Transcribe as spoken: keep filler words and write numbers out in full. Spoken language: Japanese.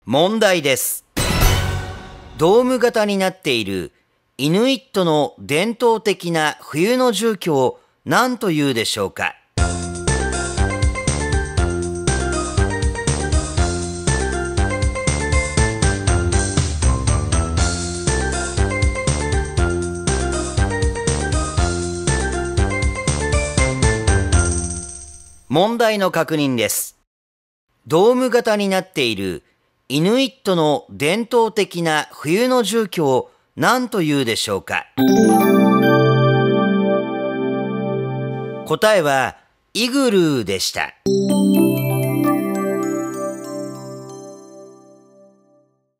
問題です。ドーム型になっているイヌイットの伝統的な冬の住居を何というでしょうか。問題の確認です。ドーム型になっているイヌイットの伝統的な冬の住居を何というでしょうか。答えはイグルーでした。